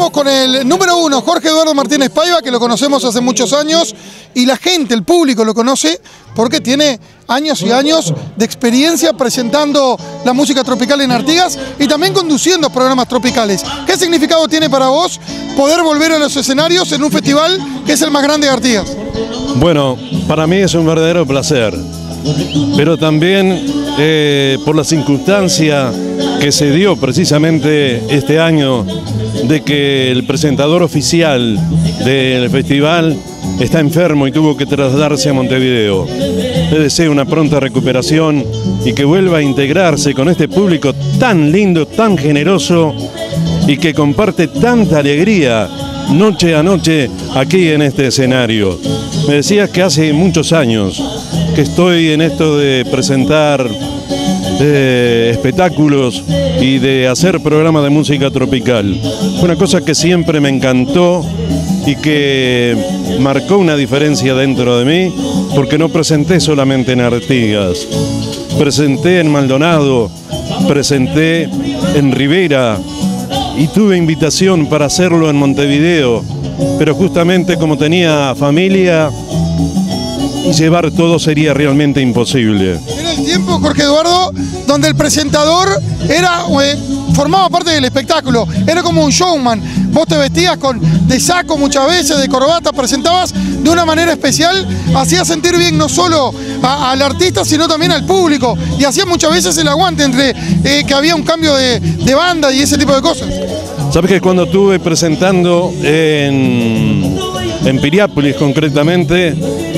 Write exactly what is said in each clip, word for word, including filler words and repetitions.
Estamos con el número uno, Jorge Eduardo Martínez Paiva, que lo conocemos hace muchos años y la gente, el público lo conoce porque tiene años y años de experiencia presentando la música tropical en Artigas y también conduciendo programas tropicales. ¿Qué significado tiene para vos poder volver a los escenarios en un festival que es el más grande de Artigas? Bueno, para mí es un verdadero placer, pero también eh, por la circunstancia que se dio precisamente este año de que el presentador oficial del festival está enfermo y tuvo que trasladarse a Montevideo. Le deseo una pronta recuperación y que vuelva a integrarse con este público tan lindo, tan generoso y que comparte tanta alegría noche a noche aquí en este escenario. Me decías que hace muchos años que estoy en esto de presentar eh, espectáculos y de hacer programas de música tropical. Fue una cosa que siempre me encantó y que marcó una diferencia dentro de mí, porque no presenté solamente en Artigas, presenté en Maldonado, presenté en Rivera y tuve invitación para hacerlo en Montevideo, pero justamente como tenía familia, llevar todo sería realmente imposible. Era el tiempo, Jorge Eduardo, donde el presentador era, eh, formaba parte del espectáculo, era como un showman. Vos te vestías con, de saco muchas veces, de corbata, presentabas de una manera especial, hacías sentir bien no solo a, al artista, sino también al público, y hacías muchas veces el aguante entre eh, que había un cambio de, de banda y ese tipo de cosas. Sabes que cuando estuve presentando en, en Piriápolis concretamente,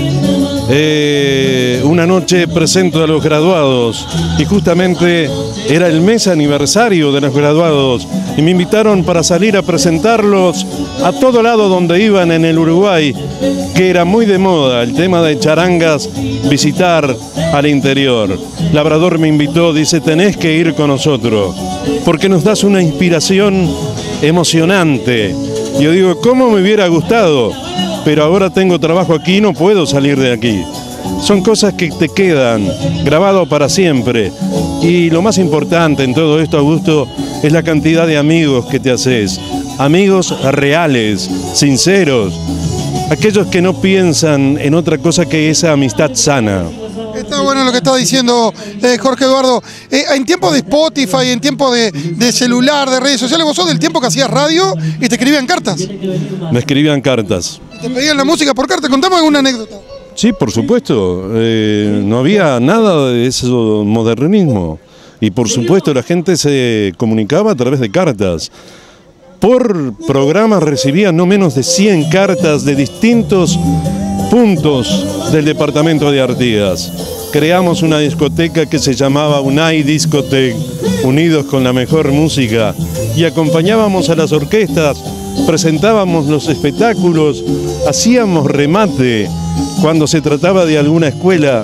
Eh, una noche presento a los graduados y justamente era el mes aniversario de los graduados y me invitaron para salir a presentarlos a todo lado donde iban en el Uruguay, que era muy de moda el tema de charangas, visitar al interior. Labrador me invitó, dice, tenés que ir con nosotros porque nos das una inspiración emocionante. Yo digo, ¿cómo me hubiera gustado? Pero ahora tengo trabajo aquí y no puedo salir de aquí. Son cosas que te quedan grabado para siempre. Y lo más importante en todo esto, Augusto, es la cantidad de amigos que te haces. Amigos reales, sinceros, aquellos que no piensan en otra cosa que esa amistad sana. Está bueno lo que está diciendo eh, Jorge Eduardo. Eh, en tiempo de Spotify, en tiempo de, de celular, de redes sociales, vos sos del tiempo que hacías radio y te escribían cartas. Me escribían cartas. ¿Y te pedían la música por carta? Contame alguna anécdota. Sí, por supuesto. Eh, no había nada de ese modernismo. Y por supuesto la gente se comunicaba a través de cartas. Por programa recibía no menos de cien cartas de distintos puntos del departamento de Artigas. Creamos una discoteca que se llamaba Unai Discotec, unidos con la mejor música, y acompañábamos a las orquestas, presentábamos los espectáculos, hacíamos remate cuando se trataba de alguna escuela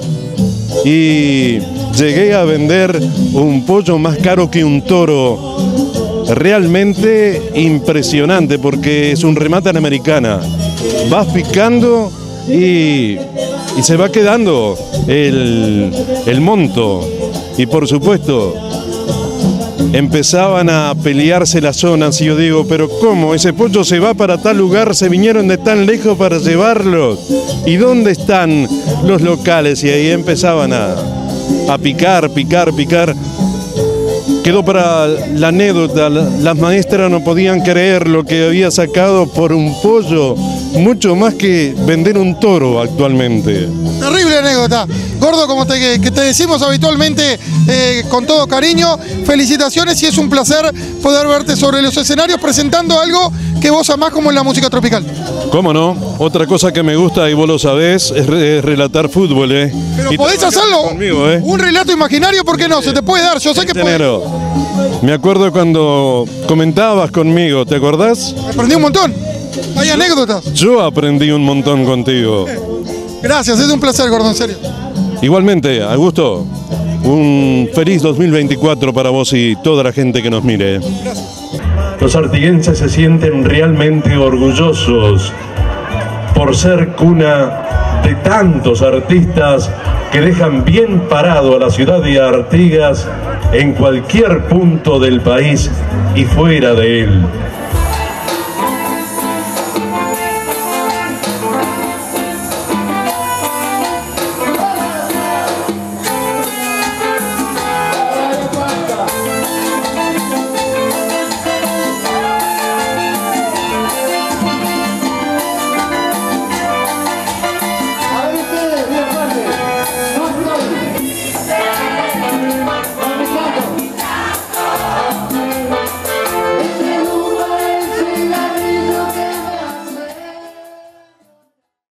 y llegué a vender un pollo más caro que un toro. Realmente impresionante porque es un remate a la americana. Vas picando y, y se va quedando el, el monto. Y por supuesto, empezaban a pelearse las zonas y yo digo, pero ¿cómo? Ese pollo se va para tal lugar, se vinieron de tan lejos para llevarlos. ¿Y dónde están los locales? Y ahí empezaban a, a picar, picar, picar. Quedó para la anécdota, las maestras no podían creer lo que había sacado por un pollo, mucho más que vender un toro actualmente. Terrible anécdota. Gordo, como te, que te decimos habitualmente, eh, con todo cariño, felicitaciones y es un placer poder verte sobre los escenarios presentando algo que vos amás como es la música tropical. ¿Cómo no? Otra cosa que me gusta, y vos lo sabés, es, re, es relatar fútbol, ¿eh? Pero y podés hacerlo, conmigo, ¿eh? Un relato imaginario, ¿por qué no? Se te puede dar, yo sé que podés. Me acuerdo cuando comentabas conmigo, ¿te acordás? Aprendí un montón, hay anécdotas. Yo aprendí un montón contigo. Gracias, es un placer, Gordo, en serio. Igualmente, Augusto, un feliz dos mil veinticuatro para vos y toda la gente que nos mire. Gracias. Los artiguenses se sienten realmente orgullosos por ser cuna de tantos artistas que dejan bien parado a la ciudad de Artigas en cualquier punto del país y fuera de él.